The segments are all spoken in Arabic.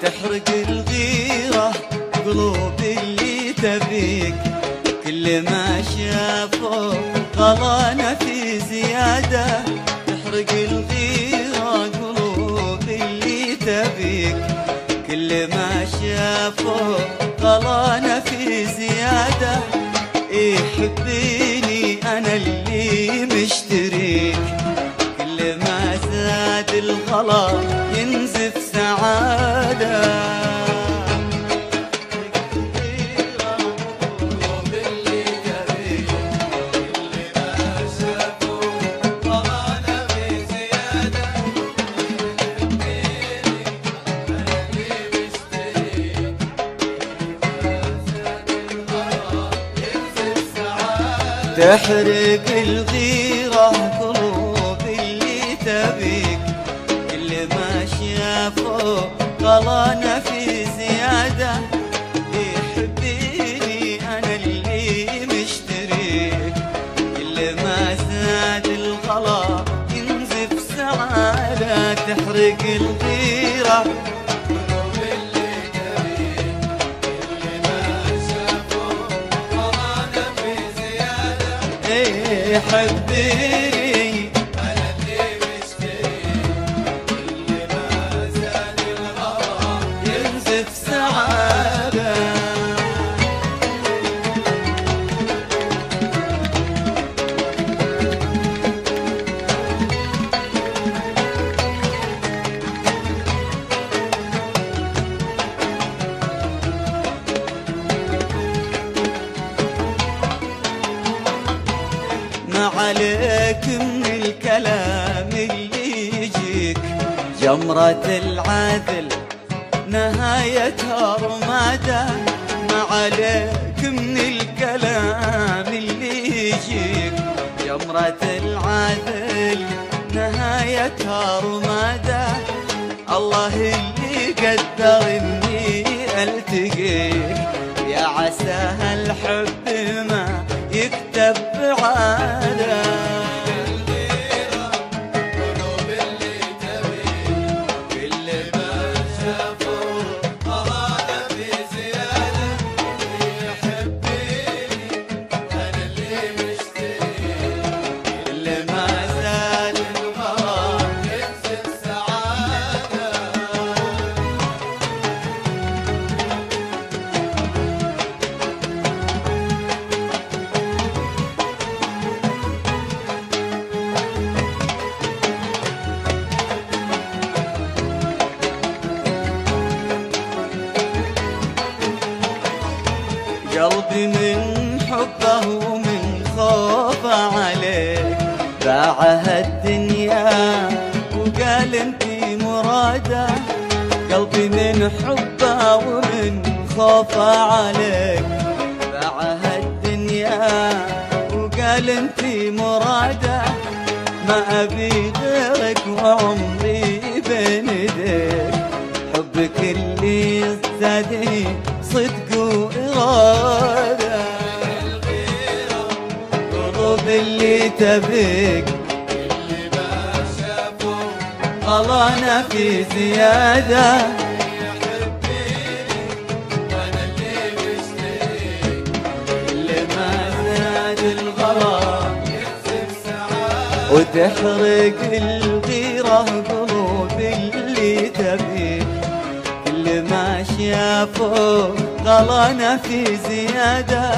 تحرق الغيرة قلوب اللي تبيك، كل ما شافوا غلانا في زيادة. تحرق الغيرة قلوب اللي تبيك، كل ما شافوا غلانا في زيادة. يحبيني أنا اللي مشتريك، كل ما زاد الغلا ينزف سعادة. تحرق الغيرة قلوب اللي تبيك، كل ما شافوا غلانا في زيادة. يحبيني أنا اللي مشتريك، كل ما زاد الغلا ينزف سعادة. تحرق الغيرة حبيني أنا اللي مشتري، كل ما زاد الغلا ينزف سعادة. ما عليك من الكلام اللي يجيك، جمرة العدل نهايتها رمادة. ما عليك من الكلام اللي يجيك، جمرة العدل نهايتها رمادة. الله اللي قدر اني التقيك، يا عسى هالحب ما يكتب بعادة. قلوب اللي تبيك، كل ما شافوا غلانا في زيادة. يحبيني أنا اللي مشتري، كل ما زاد الغلا ينزف سعادة. قلبي من حبه ومن خوفه عليك، باعها الدنيا وقال انتي مراده. قلبي من حبه ومن خوفه عليك، باعها الدنيا وقال انتي مراده. ما ابي غيرك وعمري بين ايديك، حبك اللي زادني صدق وإرادة. قلوب اللي تبيك، كل ما شافوا غلانا في زيادة. يحبيني أنا اللي مشتري، كل ما زاد الغلا ينزف سعادة. وتحرق الغيرة قلوب اللي تبيك، كل ما شافوا غلانا في زيادة.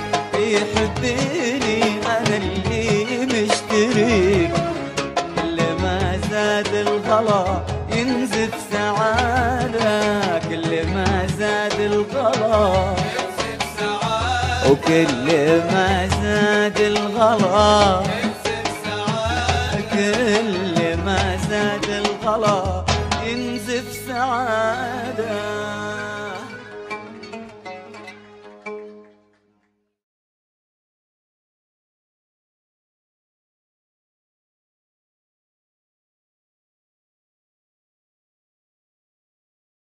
يحبيني أنا اللي مشتريك، كل ما زاد الغلا ينزف سعادة. كل ما زاد الغلا ينزف سعادة، وكل ما زاد الغلا ينزف سعادة. كل ما زاد الغلا ينزف سعادة.